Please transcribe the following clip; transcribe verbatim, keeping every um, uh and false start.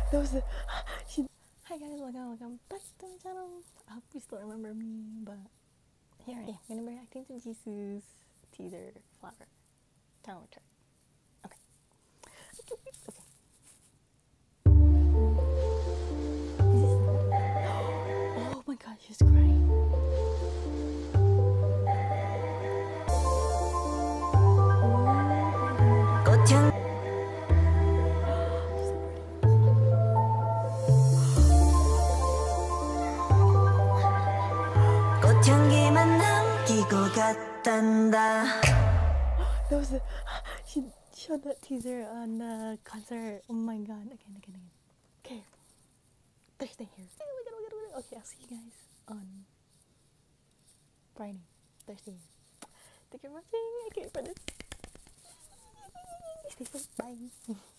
That was the. She, hi guys, welcome, welcome back to my channel. I hope you still remember me, but here I am. I'm gonna be reacting to JISOO's teaser flower. Down with track. Okay. Okay. Okay. Is this sad? Oh my god, she's crying. That was the. She showed that teaser on the concert. Oh my god. Again, again, again. Okay. Thursday here. Okay, I'll see you guys on Friday. Thursday. Thank you for watching. I can't wait for this. Stay safe. Bye.